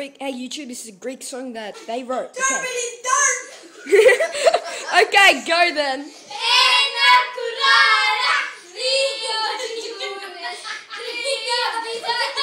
Greek. Hey YouTube, this is a Greek song that they wrote. Okay. Don't. Okay, go then. Ένα κουράλα, δύο γιούρες, τρία